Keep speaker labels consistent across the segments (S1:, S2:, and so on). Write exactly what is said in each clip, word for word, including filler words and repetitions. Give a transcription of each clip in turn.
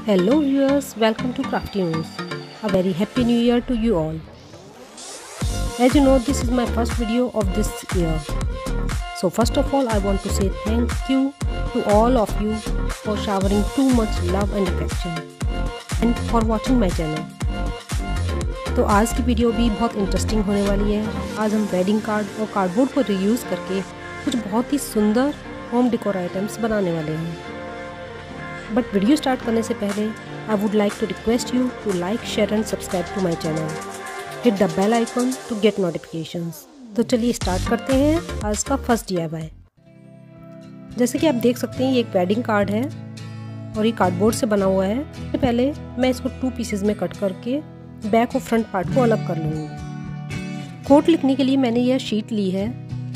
S1: Hello viewers, welcome to Crafty News. A very happy new year to you all. As you know, this is my first video of this year. So first of all, I want to say thank you to all of you for showering too much love and affection and for watching my channel. तो आज की video भी बहुत interesting होने वाली है। आज हम वेडिंग कार्ड और कार्डबोर्ड को रीयूज़ करके कुछ बहुत ही सुंदर होम डेकोर आइटम्स बनाने वाले हैं। बट वीडियो स्टार्ट करने से पहले I would like to request you to like share and subscribe to my channel. Hit the bell icon to get notifications. तो चलिए स्टार्ट करते हैं आज का फर्स्ट डी आई वाई। जैसे कि आप देख सकते हैं ये एक वेडिंग कार्ड है और ये कार्डबोर्ड से बना हुआ है। सबसे पहले मैं इसको टू पीसेज में कट करके बैक और फ्रंट पार्ट को अलग कर लूँगी। कोट लिखने के लिए मैंने यह शीट ली है।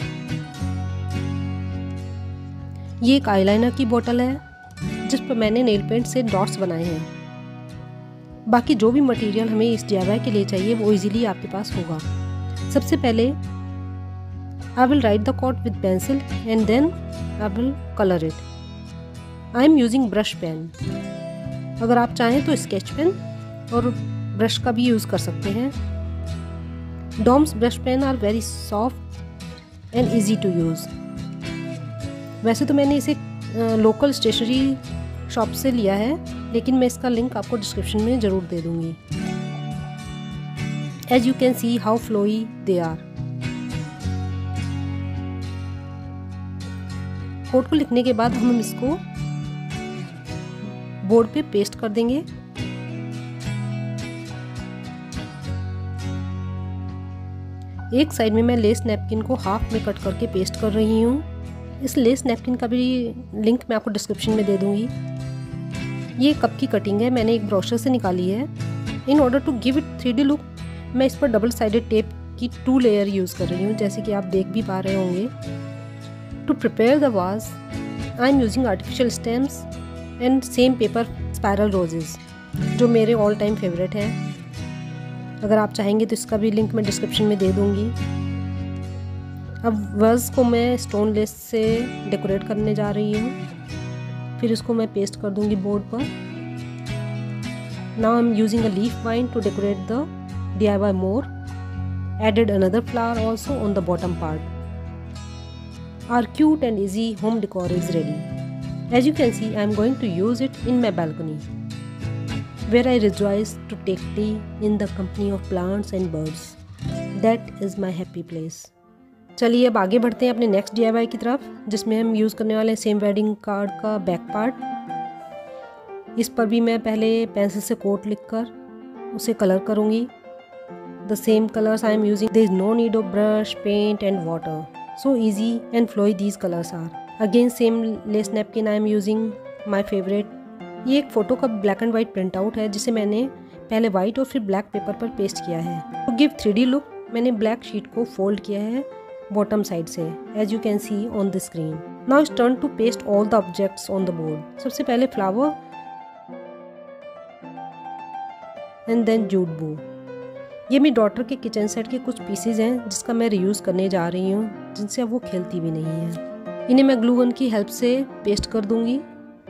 S1: ये एक आईलाइनर की बोतल है जिस पर मैंने नेल पेंट से डॉट्स बनाए हैं। बाकी जो भी मटेरियल हमें इस डी आई वाई के लिए चाहिए वो इजीली आपके पास होगा। सबसे पहले I will write the quote with pencil and then I will colour it. I am using brush pen. अगर आप चाहें तो स्केच पेन और ब्रश का भी यूज़ कर सकते हैं। Doms brush pen are very soft and easy to use. वैसे तो मैंने इसे लोकल स्टेशनरी शॉप से लिया है, लेकिन मैं इसका लिंक आपको डिस्क्रिप्शन में ज़रूर दे दूँगी। As you can see how flowy they are. Quote को लिखने के बाद हम इसको बोर्ड पे पेस्ट कर देंगे। एक साइड में मैं लेस नैपकिन को हाफ में कट करके पेस्ट कर रही हूँ। इस लेस नैपकिन का भी लिंक मैं आपको डिस्क्रिप्शन में दे दूँगी। ये कप की कटिंग है, मैंने एक ब्रोशर से निकाली है। In order to give it three D look मैं इस पर डबल साइडेड टेप की टू लेयर यूज़ कर रही हूँ, जैसे कि आप देख भी पा रहे होंगे। To prepare the vase I am using artificial stems and same paper spiral roses, जो मेरे ऑल टाइम फेवरेट हैं। अगर आप चाहेंगे तो इसका भी लिंक मैं डिस्क्रिप्शन में दे दूँगी। अब वर्स को मैं स्टोन लेस से डेकोरेट करने जा रही हूँ। फिर इसको मैं पेस्ट कर दूँगी बोर्ड पर। Now I am using a leaf vine to decorate the D I Y more. Added another flower also on the bottom part. Our cute and easy home decor is ready. As you can see I am going to use it in my balcony, where I rejoice to take tea in the company of plants and birds. That is my happy place. चलिए अब आगे बढ़ते हैं अपने next D I Y की तरफ, जिसमें हम यूज़ करने वाले हैं सेम वेडिंग कार्ड का बैक पार्ट। इस पर भी मैं पहले पेंसिल से कोट लिखकर उसे कलर करूँगी। The same colours I am using. There is no need of brush, paint and water. So easy and flowy these colours are. Again same lace napkin I am using, my favourite. ये एक photo का black and white print out है, जिसे मैंने पहले white और फिर black pepper पर पेस्ट किया है। To give three D look मैंने ब्लैक शीट को फोल्ड किया है बॉटम साइड से, as you can see on the screen. Now it's turn to paste all the objects on the board. सबसे पहले फ्लावर एंड देन जूट बू। ये मेरी डॉटर के किचन सेट के कुछ पीसेज हैं जिसका मैं रीयूज़ करने जा रही हूँ, जिनसे अब वो खेलती भी नहीं है। इन्हें मैं ग्लू गन की हेल्प से पेस्ट कर दूंगी।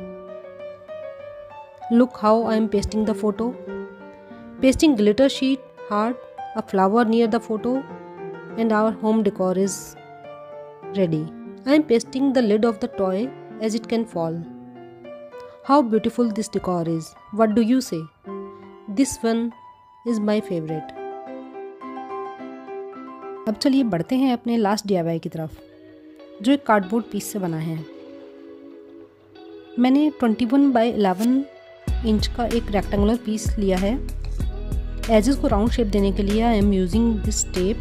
S1: Look how I am pasting the photo. Pasting glitter sheet, heart, a flower near the photo, and our home decor is ready. I am pasting the lid of the toy as it can fall. How beautiful this decor is. What do you say? This one is my favorite. अब चलिए बढ़ते हैं अपने last D I Y की तरफ, जो एक cardboard piece से बना है। मैंने twenty one by eleven inch का एक रेक्टेंगुलर पीस लिया है। एजेस को राउंड शेप देने के लिए I am using this tape.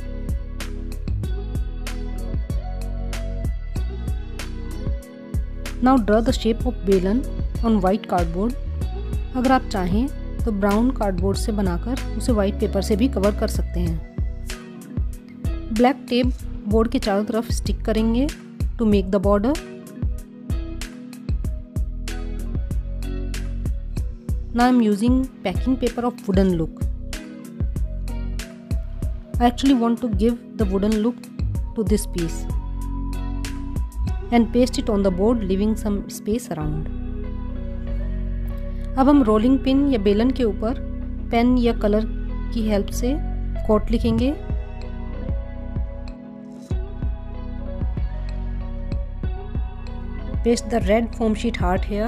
S1: Now draw the shape of belan on white cardboard. अगर आप चाहें तो ब्राउन कार्डबोर्ड से बनाकर उसे वाइट पेपर से भी कवर कर सकते हैं। ब्लैक टेप बोर्ड के चारों तरफ स्टिक करेंगे to make the border. Now I am using packing paper of wooden look. I actually want to give the wooden look to this piece and paste it on the board, leaving some space around. अब हम rolling pin या बेलन के ऊपर pen या colour की help से coat लिखेंगे। Paste the red foam sheet heart here.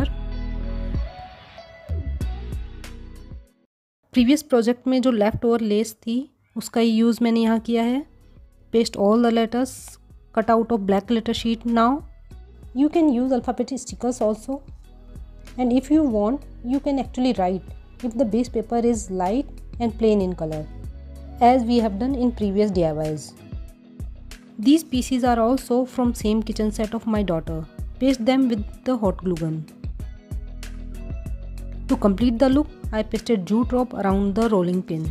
S1: Previous project में जो लेफ्ट ओवर लेस थी उसका यूज़ मैंने यहाँ किया है। Paste all the letters cut out of black letter sheet now. You can use alphabetic stickers also, and if you want you can actually write if the base paper is light and plain in color, as we have done in previous D I Ys. These pieces are also from same kitchen set of my daughter. Paste them with the hot glue gun. To complete the look, I pasted jute rope around the rolling pin.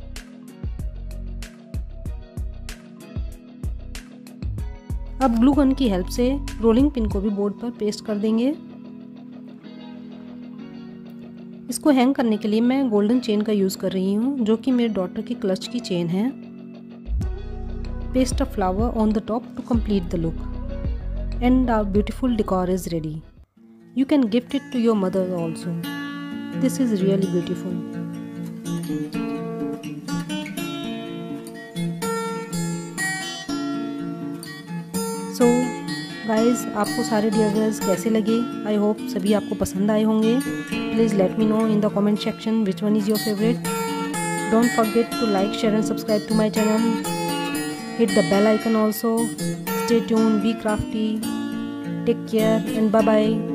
S1: अब glue gun की help से rolling pin को भी board पर paste कर देंगे। इसको hang करने के लिए मैं गोल्डन चेन का यूज़ कर रही हूँ, जो कि मेरे डॉटर की क्लच की चेन है। Paste a flower on the top to complete the look. And our beautiful decor is ready. You can gift it to your mother also. This is really beautiful. So guys, आपको सारे D I Ys कैसे लगे? I hope सभी आपको पसंद आए होंगे। Please let me know in the comment section which one is your favorite. Don't forget to like, share and subscribe to my channel. Hit the bell icon also. Stay tuned, be crafty. Take care and bye bye.